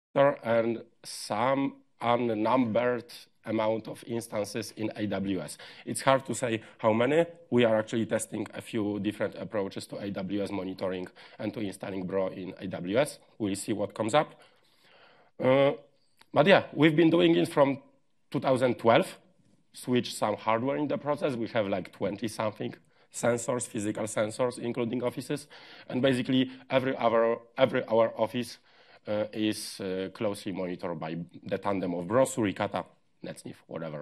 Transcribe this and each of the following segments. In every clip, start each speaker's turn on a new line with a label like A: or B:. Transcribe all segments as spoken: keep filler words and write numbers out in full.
A: and some unnumbered amount of instances in A W S. It's hard to say how many. We are actually testing a few different approaches to A W S monitoring and to installing Bro in A W S. We'll see what comes up. Uh, but yeah, we've been doing it from two thousand twelve, switched some hardware in the process. We have like twenty something sensors, physical sensors, including offices. And basically every hour, every our office uh, is uh, closely monitored by the tandem of Bro, Suricata, NetSniff, whatever.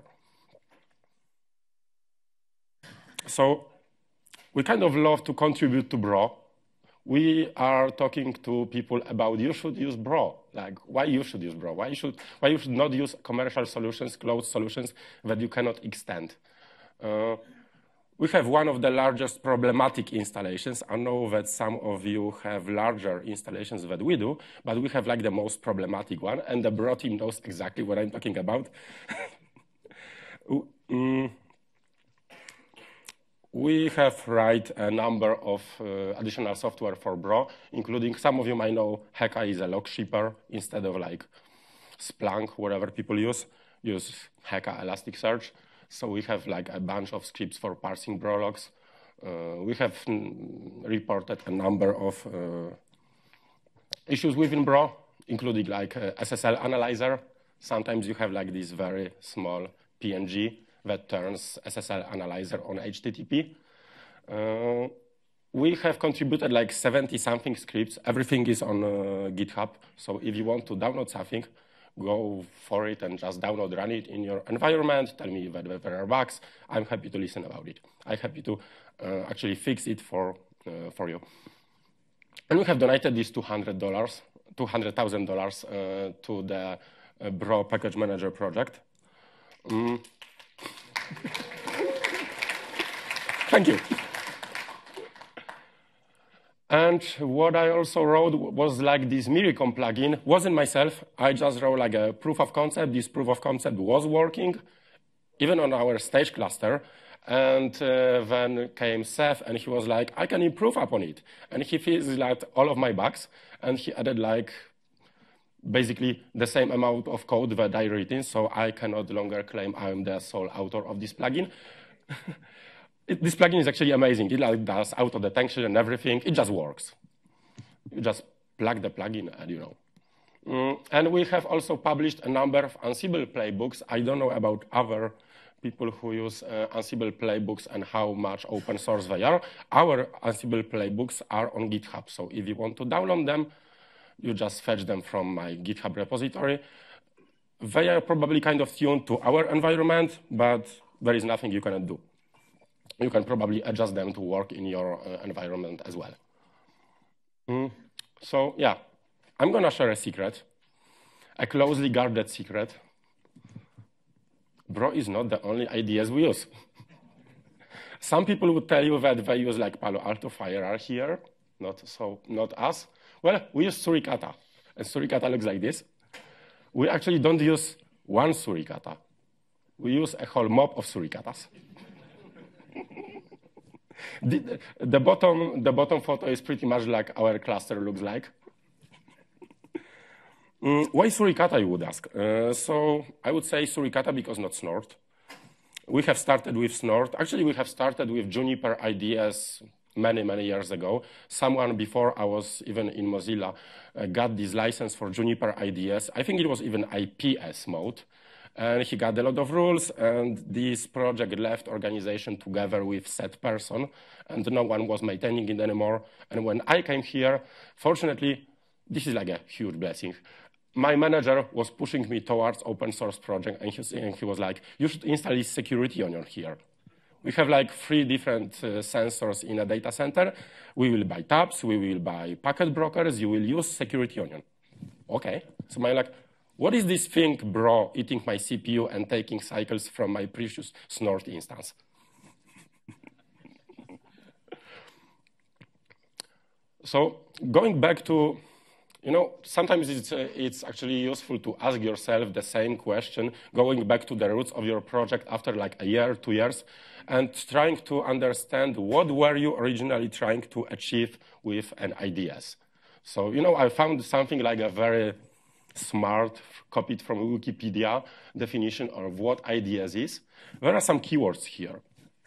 A: So we kind of love to contribute to Bro. We are talking to people about you should use Bro. Like why you should use Bro? Why you should why you should not use commercial solutions, closed solutions that you cannot extend. Uh, we have one of the largest problematic installations. I know that some of you have larger installations than we do, but we have like the most problematic one, and the Bro team knows exactly what I'm talking about. mm. We have write a number of uh, additional software for Bro, including some of you might know Heka is a log shipper instead of like Splunk, whatever people use, use Heka Elasticsearch. So we have like a bunch of scripts for parsing Bro logs. Uh, we have mm, reported a number of uh, issues within Bro, including like uh, S S L analyzer. Sometimes you have like this very small P N G that turns S S L analyzer on H T T P. Uh, we have contributed like seventy something scripts. Everything is on uh, GitHub. So if you want to download something, go for it and just download, run it in your environment. Tell me if there are bugs. I'm happy to listen about it. I'm happy to uh, actually fix it for, uh, for you. And we have donated this two hundred dollars, two hundred thousand dollars uh, to the uh, Bro Package Manager project. Mm. Thank you. And what I also wrote was like this Miricom plugin. Wasn't myself. I just wrote like a proof of concept. This proof of concept was working, even on our stage cluster. And uh, then came Seth, and he was like, I can improve upon it. And he fixed like all of my bugs, and he added like basically the same amount of code that I written, so I cannot longer claim I'm the sole author of this plugin. It, this plugin is actually amazing. It like does auto detection and everything. It just works. You just plug the plugin and you know. Mm, and we have also published a number of Ansible playbooks. I don't know about other people who use uh, Ansible playbooks and how much open source they are. Our Ansible playbooks are on GitHub. So if you want to download them, you just fetch them from my GitHub repository. They are probably kind of tuned to our environment, but there is nothing you cannot do. You can probably adjust them to work in your uh, environment as well. Mm. So yeah, I'm going to share a secret, a closely guarded secret. Bro is not the only I D S we use. Some people would tell you that they use like Palo Alto Fire here, not, so, not us. Well, we use Suricata, and Suricata looks like this. We actually don't use one Suricata. We use a whole mob of Suricatas. the, the, bottom, the bottom photo is pretty much like our cluster looks like. Mm, why Suricata, you would ask? Uh, so I would say Suricata because not Snort. We have started with Snort. Actually, we have started with Juniper I D S many, many years ago. Someone before I was even in Mozilla uh, got this license for Juniper I D S. I think it was even I P S mode. And he got a lot of rules, and this project left organization together with said person, and no one was maintaining it anymore. And when I came here, fortunately, this is like a huge blessing. My manager was pushing me towards open source project, and he, and he was like, you should install this security onion here. We have like three different uh, sensors in a data center. We will buy tabs, we will buy packet brokers, you will use security onion. Okay, so I'm like, what is this thing, Bro, eating my C P U and taking cycles from my precious Snort instance? So going back to, you know, sometimes it's, uh, it's actually useful to ask yourself the same question, going back to the roots of your project after like a year, two years, and trying to understand what were you originally trying to achieve with an I D S. So, you know, I found something like a very smart, copied from Wikipedia definition of what I D S is. There are some keywords here.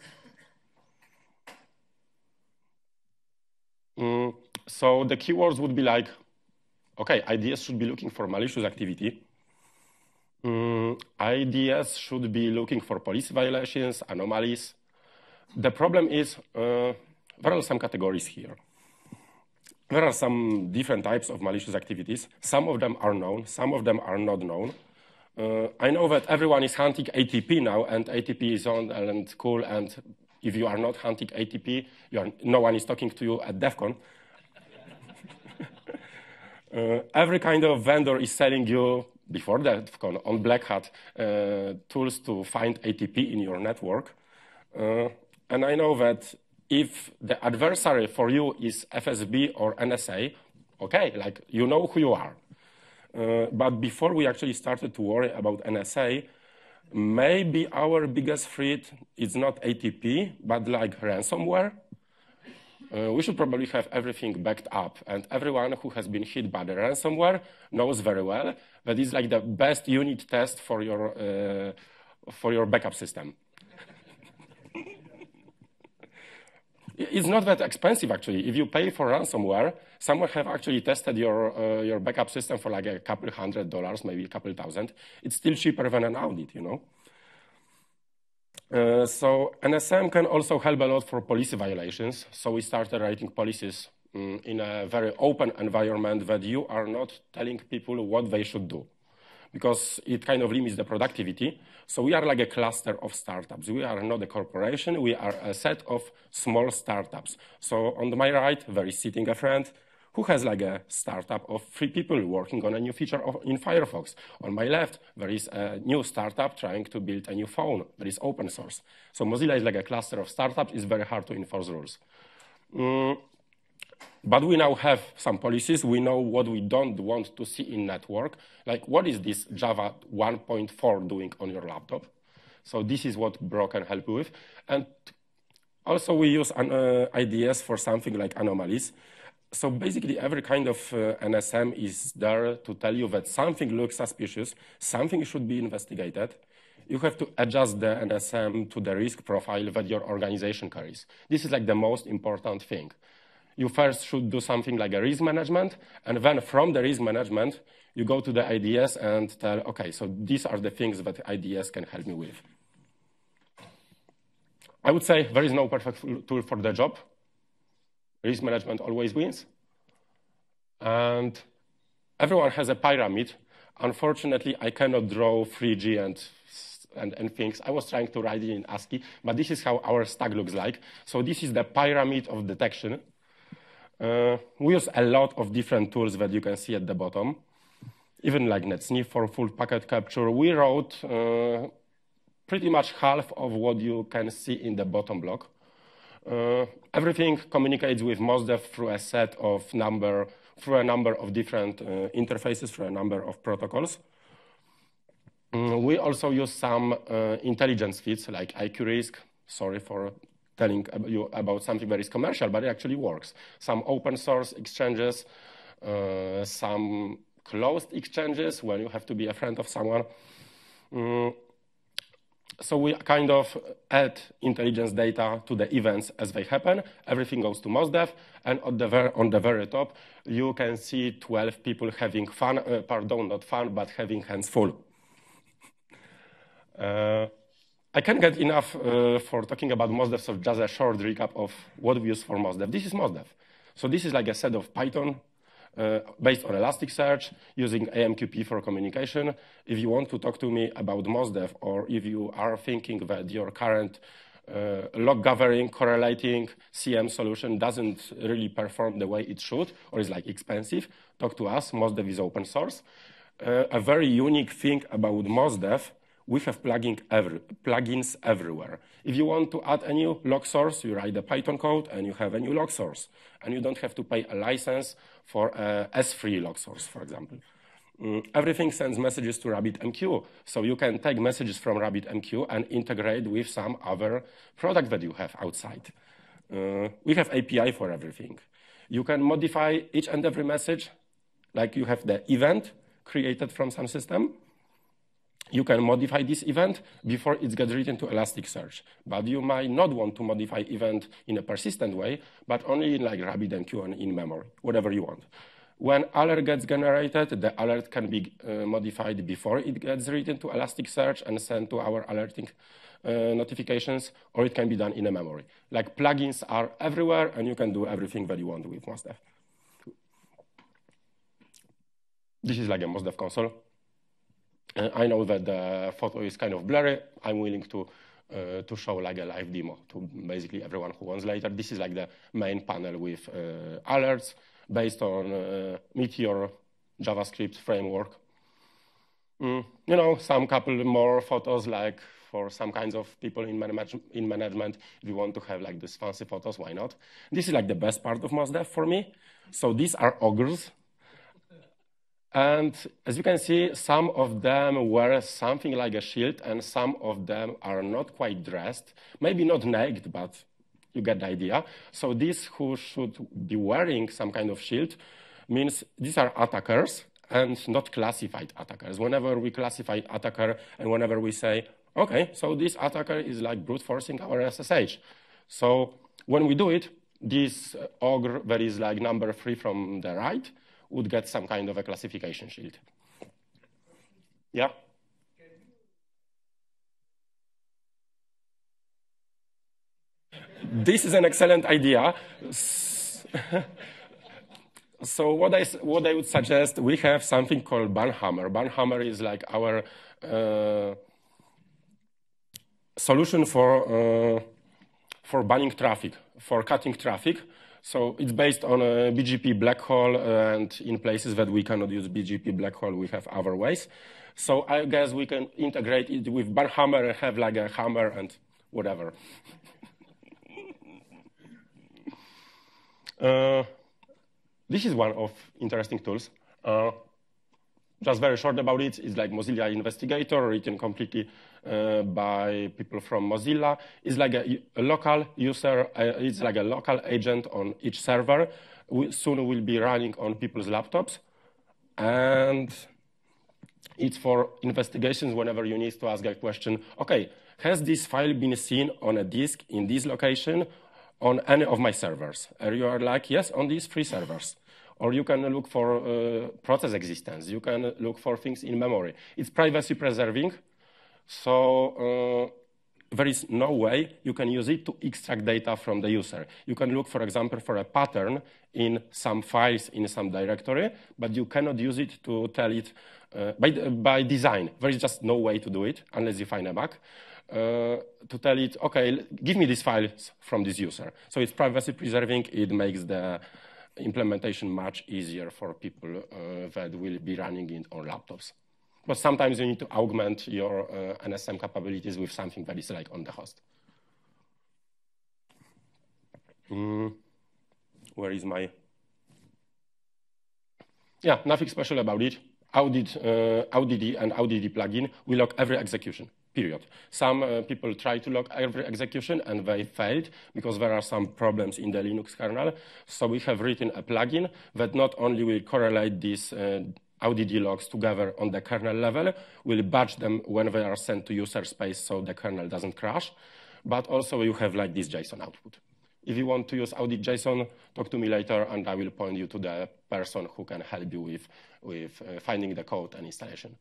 A: Mm, so the keywords would be like, okay, I D S should be looking for malicious activity. Mm, I D S should be looking for policy violations, anomalies. The problem is uh, there are some categories here. There are some different types of malicious activities. Some of them are known, some of them are not known. Uh, I know that everyone is hunting A T P now, and A T P is on and cool, and if you are not hunting A T P, you are, no one is talking to you at DEF CON. uh, every kind of vendor is selling you, before DEF CON, on Black Hat, uh, tools to find A T P in your network. Uh, and I know that if the adversary for you is F S B or N S A, okay, like you know who you are. Uh, but before we actually started to worry about N S A, maybe our biggest threat is not A T P, but like ransomware. Uh, we should probably have everything backed up, and everyone who has been hit by the ransomware knows very well that it's like the best unit test for your, uh, for your backup system. It's not that expensive, actually. If you pay for ransomware, someone have actually tested your, uh, your backup system for like a couple hundred dollars, maybe a couple thousand. It's still cheaper than an audit, you know? Uh, so N S M can also help a lot for policy violations. So we started writing policies um, in a very open environment that you are not telling people what they should do, because it kind of limits the productivity. So we are like a cluster of startups. We are not a corporation. We are a set of small startups. So on my right, there is sitting a friend who has like a startup of three people working on a new feature of, in Firefox. On my left, there is a new startup trying to build a new phone that is open source. So Mozilla is like a cluster of startups. It's very hard to enforce rules. Mm. But we now have some policies. We know what we don't want to see in network. Like, what is this Java one point four doing on your laptop? So this is what Bro can help you with. And also we use an uh, I D S for something like anomalies. So basically every kind of uh, N S M is there to tell you that something looks suspicious, something should be investigated. You have to adjust the N S M to the risk profile that your organization carries. This is like the most important thing. You first should do something like a risk management, and then from the risk management, you go to the I D S and tell, okay, so these are the things that I D S can help me with. I would say there is no perfect tool for the job. Risk management always wins. And everyone has a pyramid. Unfortunately, I cannot draw three G and, and, and things. I was trying to write it in ASCII, but this is how our stack looks like. So this is the pyramid of detection. Uh, we use a lot of different tools that you can see at the bottom, even like NetSniff for full packet capture. We wrote uh, pretty much half of what you can see in the bottom block. Uh, everything communicates with MozDev through a set of number, through a number of different uh, interfaces, through a number of protocols. Um, we also use some uh, intelligence feeds like I Q Risk. Sorry for telling you about something that is commercial, but it actually works. Some open source exchanges, uh, some closed exchanges when you have to be a friend of someone. Um, so we kind of add intelligence data to the events as they happen. Everything goes to MozDev, and on the, ver on the very top, you can see twelve people having fun, uh, pardon, not fun, but having hands full. Uh, I can't get enough uh, for talking about MozDev, so just a short recap of what we use for MozDev. This is MozDev. So this is like a set of Python uh, based on Elasticsearch, using A M Q P for communication. If you want to talk to me about MozDev, or if you are thinking that your current uh, log gathering, correlating C M solution doesn't really perform the way it should, or is like expensive, talk to us. MozDev is open source. Uh, a very unique thing about MozDev, we have plugin every, plugins everywhere. If you want to add a new log source, you write the Python code and you have a new log source. And you don't have to pay a license for a S three log source, for example. Um, everything sends messages to RabbitMQ. So you can take messages from RabbitMQ and integrate with some other product that you have outside. Uh, we have A P I for everything. You can modify each and every message. Like you have the event, created from some system, you can modify this event before it gets written to Elasticsearch. But you might not want to modify event in a persistent way, but only in like RabbitMQ and in memory, whatever you want. When alert gets generated, the alert can be uh, modified before it gets written to Elasticsearch and sent to our alerting uh, notifications, or it can be done in a memory. Like plugins are everywhere, and you can do everything that you want with MozDev. This is like a MozDev console. Uh, I know that the photo is kind of blurry. I'm willing to uh, to show like a live demo to basically everyone who wants later. This is like the main panel with uh, alerts based on uh, Meteor JavaScript framework. Mm, you know, some couple more photos like for some kinds of people in, manage in management. If you want to have like these fancy photos, why not? This is like the best part of MozDev for me. So these are ogres. And as you can see, some of them wear something like a shield, and some of them are not quite dressed. Maybe not naked, but you get the idea. So these who should be wearing some kind of shield means these are attackers and not classified attackers. Whenever we classify attacker and whenever we say, okay, so this attacker is like brute forcing our S S H. So when we do it, this ogre that is like number three from the right would get some kind of a classification shield. Yeah? This is an excellent idea. So what I, what I would suggest, we have something called Banhammer. Banhammer is like our uh, solution for, uh, for banning traffic, for cutting traffic. So it's based on a B G P black hole, and in places that we cannot use B G P black hole, we have other ways. So I guess we can integrate it with Banhammer and have like a hammer and whatever. uh, this is one of interesting tools. Uh, just very short about it, it's like Mozilla Investigator, written completely uh, by people from Mozilla. It's like a, a local user, uh, it's like a local agent on each server. We soon will be running on people's laptops. And it's for investigations whenever you need to ask a question, okay, has this file been seen on a disk in this location on any of my servers? And you are like, yes, on these three servers. Or you can look for uh, process existence. You can look for things in memory. It's privacy preserving. So uh, there is no way you can use it to extract data from the user. You can look, for example, for a pattern in some files in some directory, but you cannot use it to tell it uh, by, by design. There is just no way to do it unless you find a bug. Uh, to tell it, okay, give me these files from this user. So it's privacy preserving. It makes the implementation much easier for people uh, that will be running it on laptops. But sometimes you need to augment your uh, N S M capabilities with something that is like on the host. Mm. Where is my... Yeah, nothing special about it. Audit, uh, O D D and O D D plugin, we log every execution, period. Some uh, people try to log every execution and they failed because there are some problems in the Linux kernel. So we have written a plugin that not only will correlate these uh, O D D logs together on the kernel level, will batch them when they are sent to user space so the kernel doesn't crash, but also you have like this JSON output. If you want to use audit JSON, talk to me later and I will point you to the person who can help you with, with uh, finding the code and installation.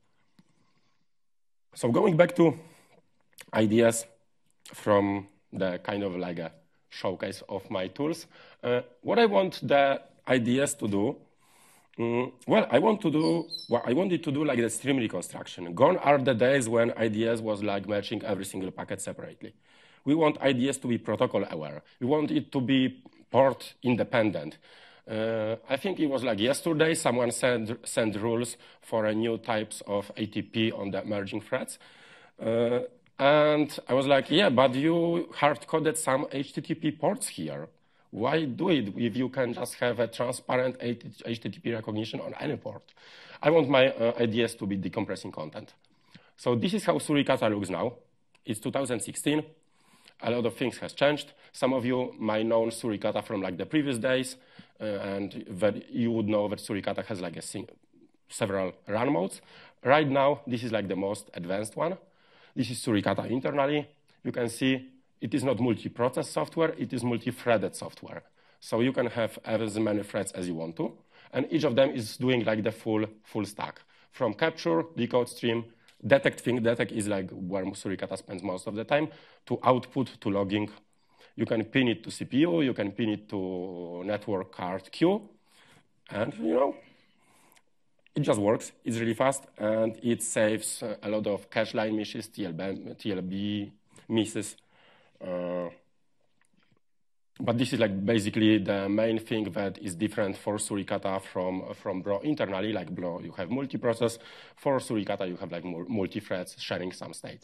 A: So going back to ideas from the kind of like a showcase of my tools, uh, what I want the ideas to do, um, well, I want to do, well, I wanted to do like the stream reconstruction. Gone are the days when ideas was like matching every single packet separately. We want ideas to be protocol aware. We want it to be port independent. Uh, I think it was like yesterday, someone sent, sent rules for a new types of A T P on the emerging threads. Uh, and I was like, yeah, but you hard-coded some H T T P ports here. Why do it if you can just have a transparent H T T P recognition on any port? I want my uh, ideas to be decompressing content. So this is how Suricata looks now. It's two thousand sixteen. A lot of things has changed. Some of you might know Suricata from like the previous days, uh, and that you would know that Suricata has like a sing several run modes. Right now, this is like the most advanced one. This is Suricata internally. You can see it is not multi-process software, it is multi-threaded software. So you can have as many threads as you want to, and each of them is doing like the full, full stack. From capture, decode stream, detect thing, detect is like where Suricata spends most of the time, to output, to logging. You can pin it to C P U, you can pin it to network card queue, and you know, it just works. It's really fast, and it saves a lot of cache line misses, T L B, T L B misses. Uh, but this is like basically the main thing that is different for Suricata from, from Bro internally. Like Bro, you have multi-process. For Suricata, you have like multi-threads sharing some state.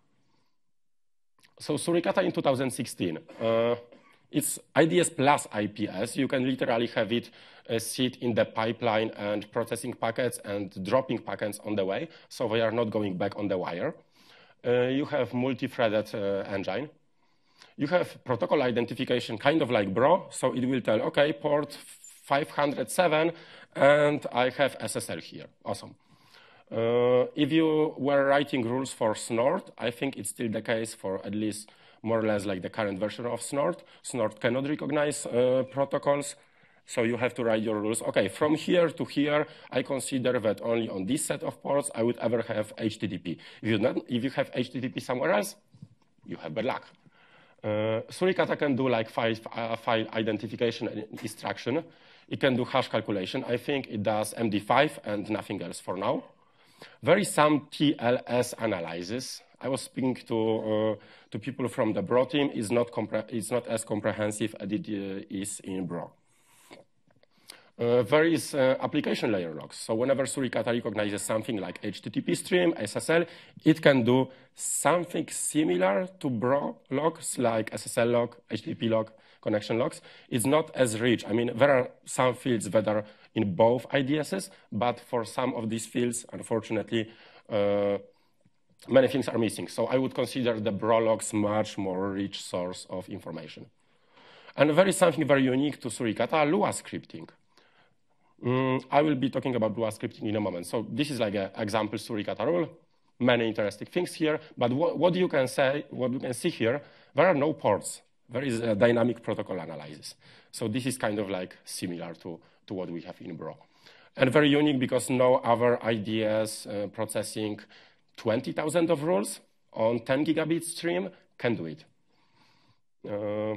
A: So Suricata in two thousand sixteen, uh, it's I D S plus I P S. You can literally have it uh, sit in the pipeline and processing packets and dropping packets on the way, so they are not going back on the wire. Uh, you have multi-threaded uh, engine. You have protocol identification, kind of like Bro, so it will tell, okay, port five hundred seven, and I have S S L here. Awesome. Uh, if you were writing rules for Snort, I think it's still the case for at least more or less like the current version of Snort. Snort cannot recognize uh, protocols, so you have to write your rules. Okay, from here to here, I consider that only on this set of ports I would ever have H T T P. If you, not, if you have H T T P somewhere else, you have bad luck. Uh, Suricata can do like file, uh, file identification and extraction. It can do hash calculation. I think it does M D five and nothing else for now. There is some T L S analysis. I was speaking to, uh, to people from the Bro team. It's not, it's not as comprehensive as it uh, is in Bro. Uh, there is uh, application layer logs. So whenever Suricata recognizes something like H T T P stream, S S L, it can do something similar to Bro logs, like S S L log, H T T P log, connection logs. It's not as rich. I mean, there are some fields that are in both I D Ss, but for some of these fields, unfortunately, uh, many things are missing. So I would consider the Bro logs much more rich source of information. And there is something very unique to Suricata, Lua scripting. Mm, I will be talking about Lua scripting in a moment. So this is like an example Suricata rule. Many interesting things here. But what, what you can say, what you can see here, there are no ports. There is a dynamic protocol analysis. So this is kind of like similar to, to what we have in Bro. And very unique because no other I D S uh, processing twenty thousand of rules on ten gigabit stream can do it. Uh,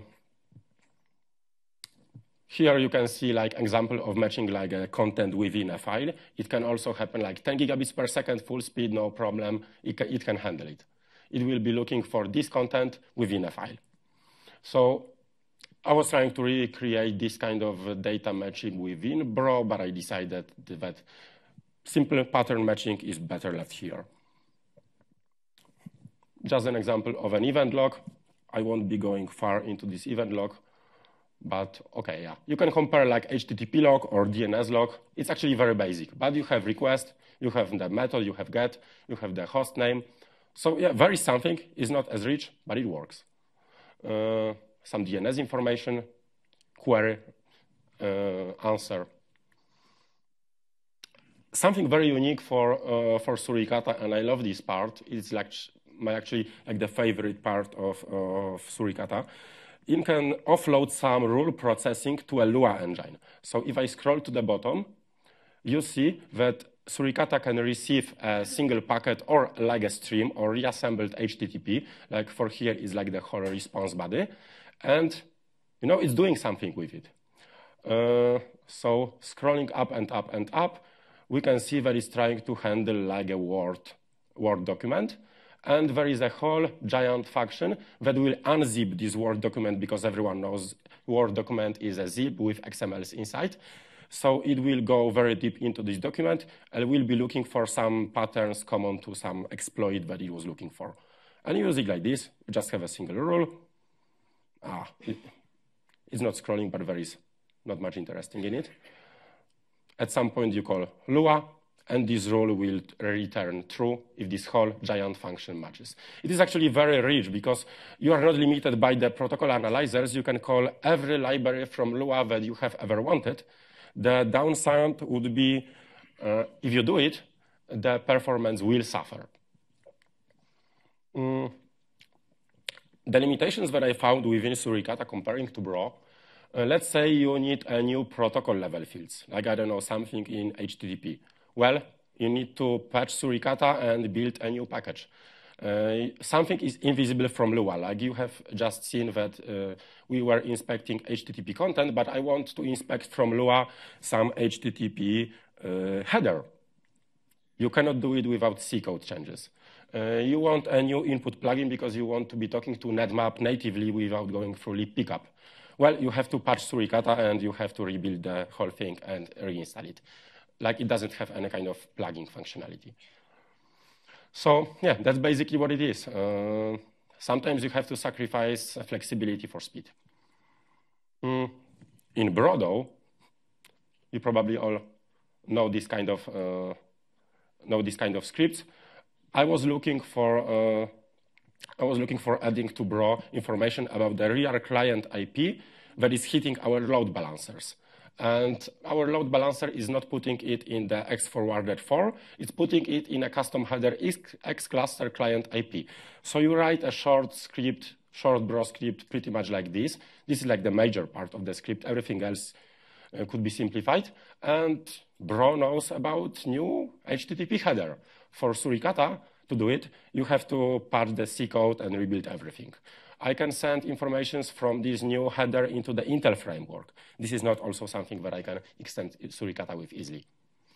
A: Here you can see like example of matching like a content within a file. It can also happen like ten gigabits per second, full speed, no problem. It can, it can handle it. It will be looking for this content within a file. So I was trying to recreate this kind of data matching within Bro, but I decided that simple pattern matching is better left here. Just an example of an event log. I won't be going far into this event log. But okay, yeah. You can compare like H T T P log or D N S log. It's actually very basic, but you have request, you have the method, you have get, you have the host name. So yeah, there is something. It's not as rich, but it works. Uh, some D N S information, query, uh, answer. Something very unique for uh, for Suricata, and I love this part. It's like my actually like the favorite part of, of Suricata. It can offload some rule processing to a Lua engine. So if I scroll to the bottom, you see that Suricata can receive a single packet or like a stream or reassembled H T T P. Like for here is like the whole response body. And you know, it's doing something with it. Uh, so scrolling up and up and up, we can see that it's trying to handle like a Word, Word document. And there is a whole giant function that will unzip this Word document because everyone knows Word document is a zip with X M Ls inside. So it will go very deep into this document and will be looking for some patterns common to some exploit that it was looking for. And use it like this. You just have a single rule. Ah, it, it's not scrolling, but there is not much interesting in it. At some point you call Lua, and this rule will return true if this whole giant function matches. It is actually very rich because you are not limited by the protocol analyzers. You can call every library from Lua that you have ever wanted. The downside would be Uh, if you do it, the performance will suffer. Mm. The limitations that I found within Suricata comparing to Bro, uh, let's say you need a new protocol level fields, like, I don't know, something in H T T P. Well, you need to patch Suricata and build a new package. Uh, something is invisible from Lua, like you have just seen that uh, we were inspecting H T T P content, but I want to inspect from Lua some H T T P uh, header. You cannot do it without C code changes. Uh, you want a new input plugin because you want to be talking to NetMap natively without going through lib pickup. Well, you have to patch Suricata and you have to rebuild the whole thing and reinstall it. Like, it doesn't have any kind of plugin functionality. So yeah, that's basically what it is. Uh, sometimes you have to sacrifice flexibility for speed. Mm. In Bro, though, you probably all know this kind of uh, know this kind of scripts. I was looking for uh, I was looking for adding to Bro information about the real client I P that is hitting our load balancers. And our load balancer is not putting it in the X forwarded for, it's putting it in a custom header X cluster client I P. So you write a short script, short Bro script pretty much like this. This is like the major part of the script. Everything else uh, could be simplified. And Bro knows about new H T T P header. For Suricata, to do it, you have to patch the C code and rebuild everything. I can send informations from this new header into the Intel framework. This is not also something that I can extend Suricata with easily.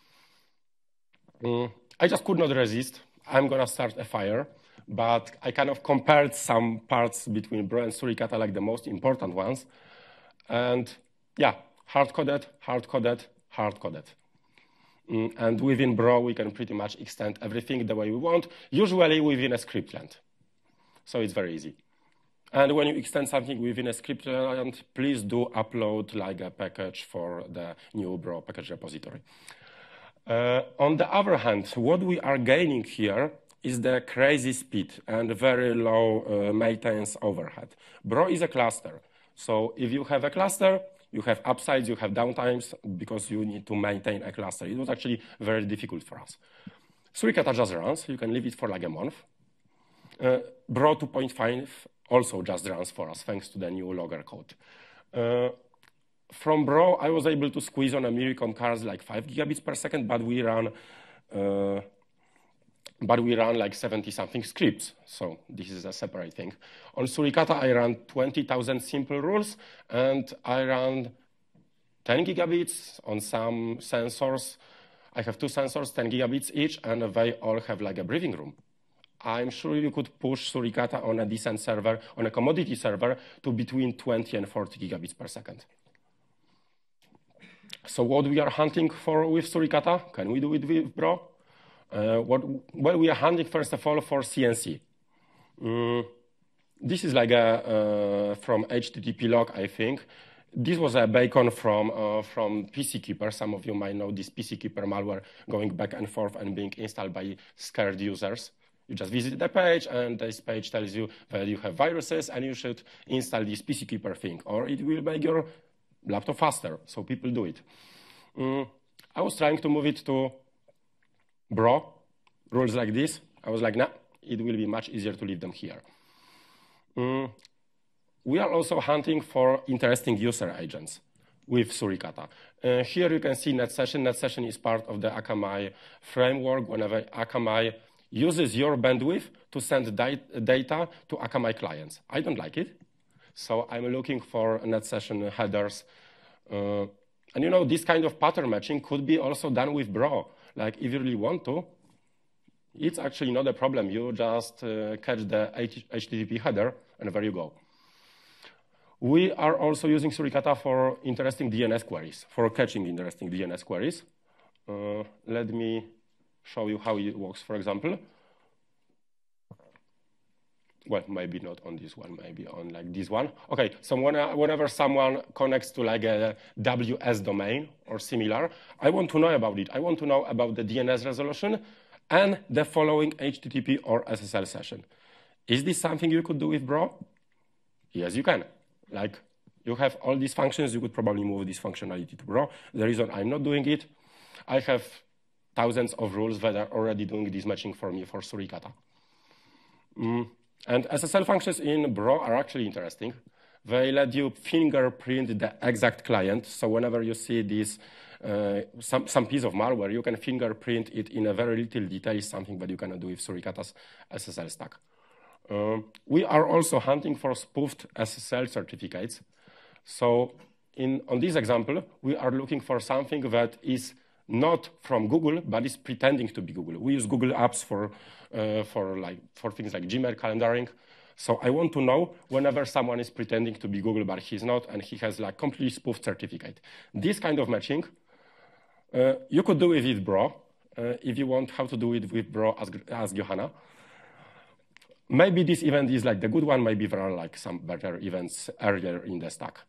A: Mm, I just could not resist. I'm going to start a fire, but I kind of compared some parts between Bro and Suricata, like the most important ones. And yeah, hard-coded, hard-coded, hard-coded. Mm, and within Bro, we can pretty much extend everything the way we want, usually within a script length. So it's very easy. And when you extend something within a script length, please do upload like a package for the new Bro package repository. Uh, on the other hand, what we are gaining here is the crazy speed and very low uh, maintenance overhead. Bro is a cluster. So if you have a cluster, you have upsides, you have downtimes, because you need to maintain a cluster. It was actually very difficult for us. Suricata just runs. You can leave it for like a month. Uh, Bro two point five also just runs for us, thanks to the new logger code. Uh, from Bro, I was able to squeeze on a Miricom cards like five gigabits per second, but we run, uh, but we run like seventy something scripts. So this is a separate thing. On Suricata, I ran twenty thousand simple rules, and I ran ten gigabits on some sensors. I have two sensors, ten gigabits each, and they all have like a breathing room. I'm sure you could push Suricata on a decent server, on a commodity server, to between twenty and forty gigabits per second. So what we are hunting for with Suricata? Can we do it with Bro? Uh, what, well, we are hunting, first of all, for C N C. Mm, this is like a, uh, from H T T P log, I think. This was a beacon from, uh, from P C Keeper. Some of you might know this P C Keeper malware going back and forth and being installed by scared users. You just visit the page, and this page tells you that you have viruses, and you should install this P C Keeper thing, or it will make your laptop faster. So people do it. Mm, I was trying to move it to Bro, rules like this. I was like, nah, it will be much easier to leave them here. Mm, we are also hunting for interesting user agents with Suricata. Uh, here you can see NetSession. NetSession is part of the Akamai framework. Whenever Akamai uses your bandwidth to send data to Akamai clients. I don't like it, so I'm looking for NetSession headers. Uh, and you know, this kind of pattern matching could be also done with Bro. Like, if you really want to, it's actually not a problem. You just uh, catch the H T T P header, and there you go. We are also using Suricata for interesting D N S queries, for catching interesting D N S queries. Uh, let me show you how it works, for example. Well, maybe not on this one, maybe on like this one. Okay, so whenever someone connects to like a W S domain or similar, I want to know about it. I want to know about the D N S resolution and the following H T T P or S S L session. Is this something you could do with Bro? Yes, you can. Like, you have all these functions, you could probably move this functionality to Bro. The reason I'm not doing it, I have thousands of rules that are already doing this matching for me for Suricata. Mm. And S S L functions in Bro are actually interesting. They let you fingerprint the exact client. So whenever you see this, uh, some, some piece of malware, you can fingerprint it in a very little detail, something that you cannot do with Suricata's S S L stack. Uh, we are also hunting for spoofed S S L certificates. So in, on this example, we are looking for something that is not from Google, but is pretending to be Google. We use Google Apps for, uh, for, like, for things like Gmail calendaring. So I want to know whenever someone is pretending to be Google, but he's not, and he has like completely spoofed certificate. This kind of matching, uh, you could do it with Bro. Uh, if you want how to do it with Bro, ask, ask Johanna. Maybe this event is like the good one. Maybe there are like some better events earlier in the stack.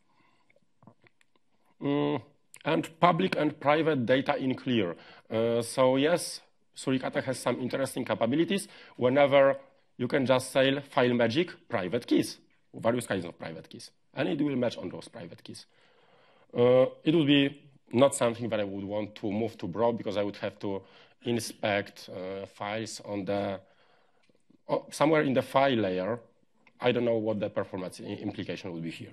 A: Mm, and public and private data in clear. Uh, so yes, Suricata has some interesting capabilities. Whenever you can just say file magic private keys, various kinds of private keys, and it will match on those private keys. Uh, it would be not something that I would want to move to Bro because I would have to inspect uh, files on the Oh, somewhere in the file layer. I don't know what the performance implication would be here.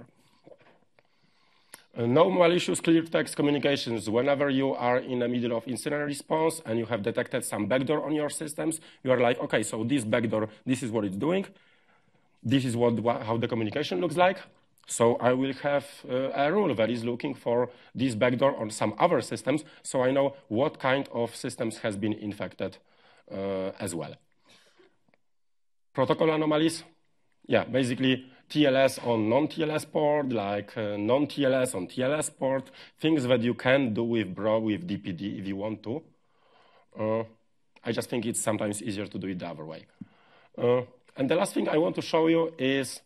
A: Uh, no malicious clear text communications. Whenever you are in the middle of incident response and you have detected some backdoor on your systems, you are like, okay, so this backdoor, this is what it's doing. This is what, what how the communication looks like. So I will have uh, a rule that is looking for this backdoor on some other systems, so I know what kind of systems has been infected uh, as well. Protocol anomalies, yeah, basically T L S on non-T L S port, like uh, non-T L S on T L S port, things that you can do with Bro, with D P D if you want to. Uh, I just think it's sometimes easier to do it the other way. Uh, and the last thing I want to show you is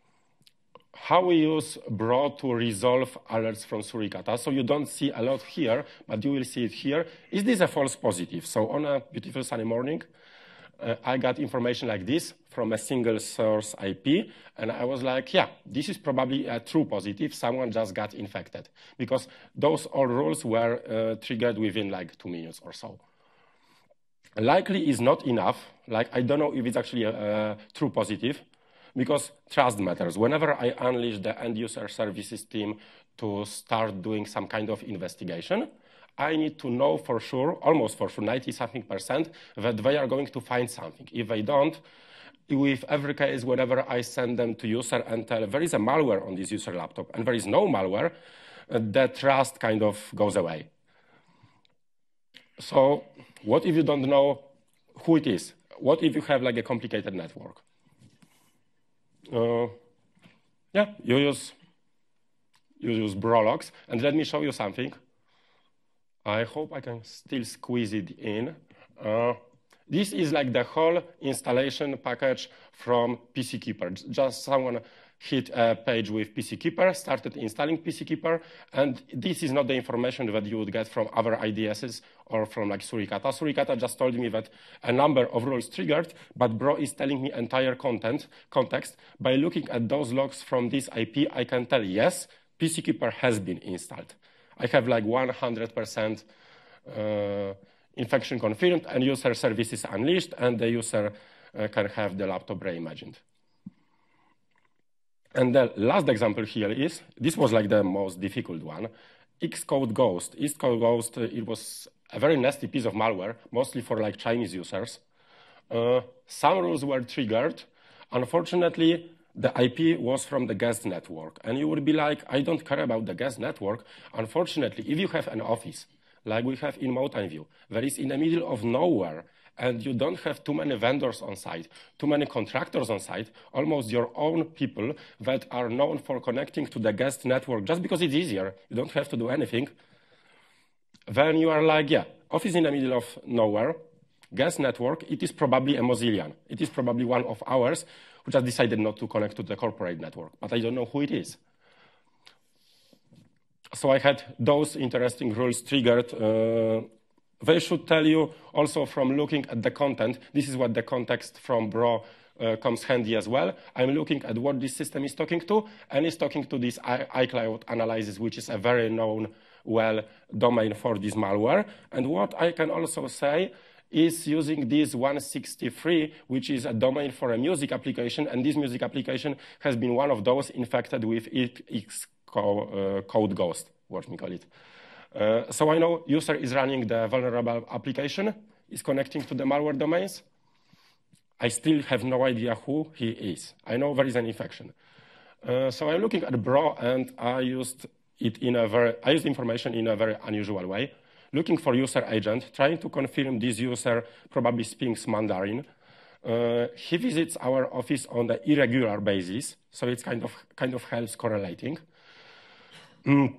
A: how we use Bro to resolve alerts from Suricata. So you don't see a lot here, but you will see it here. Is this a false positive? So on a beautiful sunny morning, Uh, I got information like this from a single source I P, and I was like, yeah, this is probably a true positive. Someone just got infected, because those all rules were uh, triggered within like two minutes or so. Likely is not enough. Like, I don't know if it's actually a, a true positive, because trust matters. Whenever I unleash the end user services team to start doing some kind of investigation, I need to know for sure, almost for sure, ninety something percent, that they are going to find something. If they don't, with every case, whenever I send them to user and tell there is a malware on this user laptop and there is no malware, uh, the trust kind of goes away. So what if you don't know who it is? What if you have like a complicated network? Uh, yeah, you use, you use Bro logs, and let me show you something. I hope I can still squeeze it in. Uh, this is like the whole installation package from PCKeeper. Just someone hit a page with PCKeeper, started installing PCKeeper, and this is not the information that you would get from other I D Ss or from like Suricata. Suricata just told me that a number of rules triggered, but Bro is telling me entire content, context. By looking at those logs from this I P, I can tell, yes, PCKeeper has been installed. I have like one hundred percent uh, infection confirmed and user services unleashed, and the user uh, can have the laptop reimagined. And the last example here is, this was like the most difficult one, Xcode Ghost. Xcode Ghost, uh, it was a very nasty piece of malware, mostly for like Chinese users. Uh, some rules were triggered. Unfortunately, the I P was from the guest network. And you would be like, I don't care about the guest network. Unfortunately, if you have an office, like we have in Mountain View, that is in the middle of nowhere, and you don't have too many vendors on site, too many contractors on site, almost your own people that are known for connecting to the guest network just because it's easier, you don't have to do anything, then you are like, yeah, office in the middle of nowhere, guest network, it is probably a Mozillian. It is probably one of ours, who just decided not to connect to the corporate network, but I don't know who it is. So I had those interesting rules triggered. Uh, they should tell you also from looking at the content, this is what the context from Bro uh, comes handy as well. I'm looking at what this system is talking to, and it's talking to this iCloud analysis, which is a very known well domain for this malware. And what I can also say is using this one sixty-three, which is a domain for a music application, and this music application has been one of those infected with X uh, code ghost, what we call it. Uh, so I know user is running the vulnerable application, is connecting to the malware domains. I still have no idea who he is. I know there is an infection. Uh, so I'm looking at Bro, and I used it in a very, I used information in a very unusual way. Looking for user agent, trying to confirm this user probably speaks Mandarin. Uh, he visits our office on an irregular basis, so it's kind of kind of helps correlating. Mm.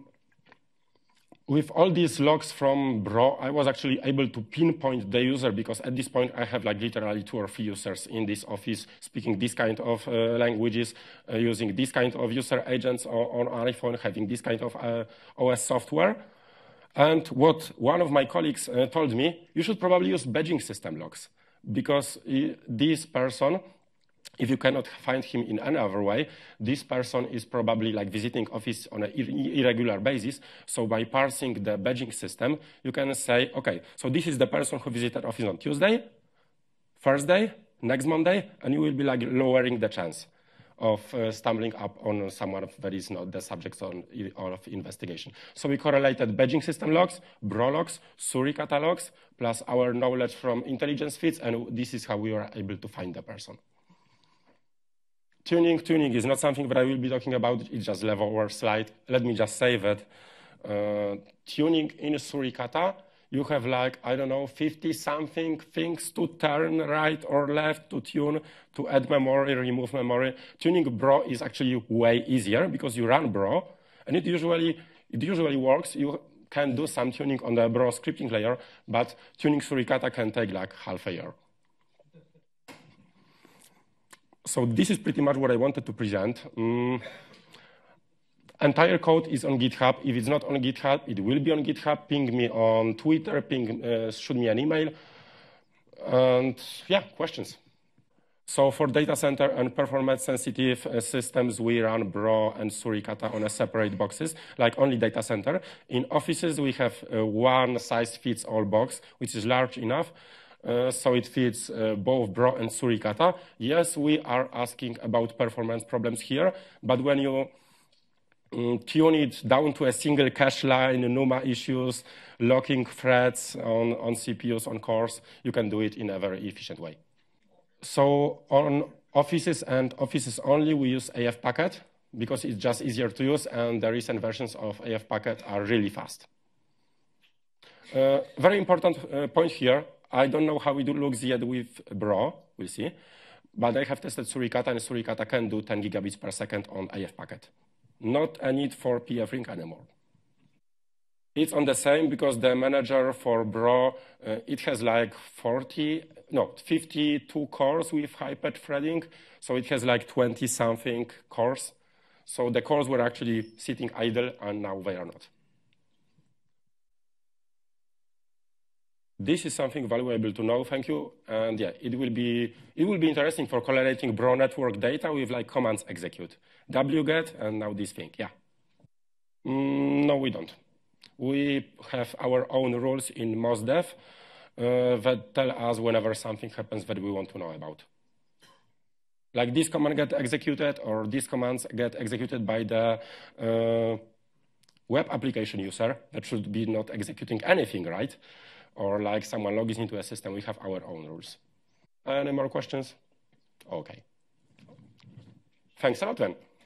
A: With all these logs from Bro, I was actually able to pinpoint the user because at this point I have like literally two or three users in this office speaking this kind of uh, languages, uh, using this kind of user agents on, on iPhone, having this kind of uh, O S software. And what one of my colleagues uh, told me, you should probably use badging system logs because this person, if you cannot find him in any other way, this person is probably like visiting office on an irregular basis. So by parsing the badging system, you can say, okay, so this is the person who visited office on Tuesday, Thursday, next Monday, and you will be like lowering the chance of uh, stumbling up on someone that is not the subject on, of investigation. So we correlated badging system logs, Bro logs, Suricata logs, plus our knowledge from intelligence feeds, and this is how we were able to find the person. Tuning, tuning is not something that I will be talking about, it's just level or slide. Let me just say that uh, tuning in Suricata, you have like, I don't know, fifty something things to turn right or left to tune, to add memory, remove memory. Tuning Bro is actually way easier because you run Bro, and it usually, it usually works. You can do some tuning on the Bro scripting layer, but tuning Suricata can take like half a year. So this is pretty much what I wanted to present. Um, Entire code is on GitHub. If it's not on GitHub, it will be on GitHub. Ping me on Twitter, ping, uh, shoot me an email. And yeah, questions. So for data center and performance sensitive uh, systems, we run Bro and Suricata on a separate boxes, like only data center. In offices, we have uh, one size fits all box, which is large enough. Uh, so it fits uh, both Bro and Suricata. Yes, we are asking about performance problems here, but when you Um, tune it down to a single cache line, NUMA issues, locking threads on, on C P Us, on cores, you can do it in a very efficient way. So on offices and offices only, we use A F packet because it's just easier to use, and the recent versions of A F packet are really fast. Uh, very important uh, point here, I don't know how it looks yet with Bro, we'll see, but I have tested Suricata, and Suricata can do ten gigabits per second on A F packet. Not a need for P F ring anymore. It's on the same because the manager for Bro, uh, it has like forty, no, fifty-two cores with high-ped threading. So it has like twenty something cores. So the cores were actually sitting idle, and now they are not. This is something valuable to know, thank you. And yeah, it will be, it will be interesting for correlating Bro network data with like commands execute. wget, and now this thing, yeah. Mm, no, we don't. We have our own rules in MozDev uh, that tell us whenever something happens that we want to know about. Like this command get executed, or these commands get executed by the uh, web application user that should be not executing anything, right? Or like someone logs into a system, we have our own rules. Any more questions? Okay. Thanks a lot then.